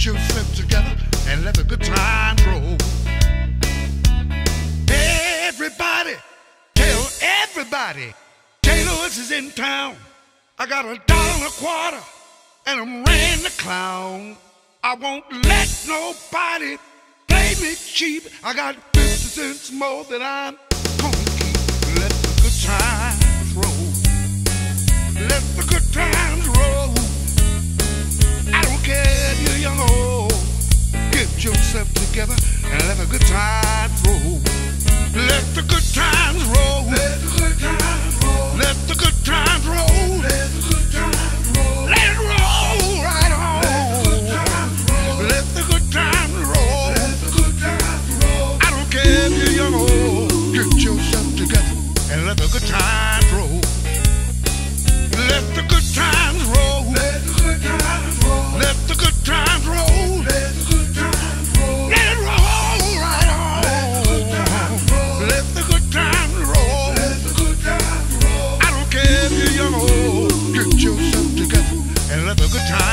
yourself together and let the good times roll. Everybody, tell everybody, Taylor's is in town. I got $1.25 and I'm ran the clown. I won't let nobody play me cheap. I got 50 cents more than I'm gonna keep. Let the good times roll. Let the good times roll. I don't care if you're young or old. Get yourself together and let the good times roll. Let the good times roll. Let the good times roll. Let the good times roll. Let the good times roll. Let it roll right on. Let the good times roll. Let the good times roll. I don't care if you're young or old. Get yourself together and let the good times roll. Let the good times roll. Let the good times roll. Let the good times roll. Let the good times roll. Let it roll right on. Let the good times roll. Let the good times roll. I don't care if you're young or old. Get yourself together and let the good times